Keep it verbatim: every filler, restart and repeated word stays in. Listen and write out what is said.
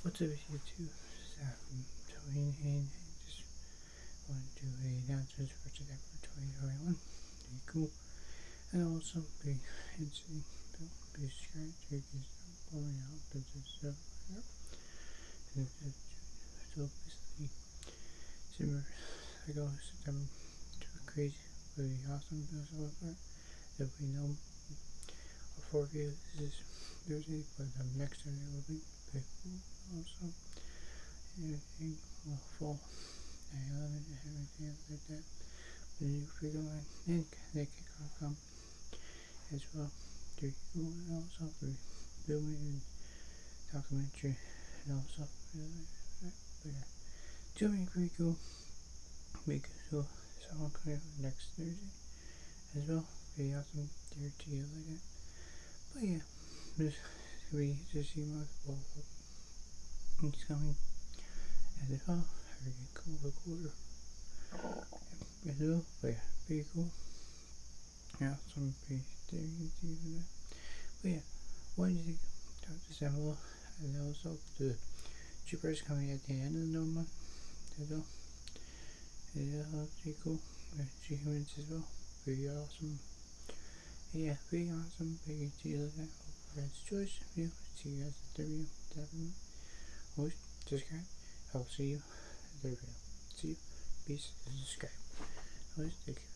What's up with you two? Staff from Toy and just wanted to do a announcement for today for twenty twenty-one. Pretty cool. And also be insane. Be scared to get blowing out the stuff here. So basically December I go September to a crazy, really awesome build so far. If we know for you this is Thursday, but the next Thursday will be pretty cool also. Everything will fall. I love it and everything like that. The new freedom line and they kick off um, as well. Pretty cool and also the filming and documentary and also really but yeah. Doing pretty cool. Make it so someone coming up next Thursday as well. Pretty awesome there to you like that. But yeah, just we just see multiple things coming as well. Very cool recorder as well. But yeah, pretty cool. Yeah, some pretty things for that. But yeah, what do you think about December? And also the Troopers coming at the end of the month as well. Yeah, pretty cool. Achievements as well. Pretty awesome. Yeah, pretty awesome. Pretty deal that. Hope that's choice. Yeah, see you guys in the video. Definitely. Always subscribe. I'll see you in the video. See you. Peace and subscribe. Always take care.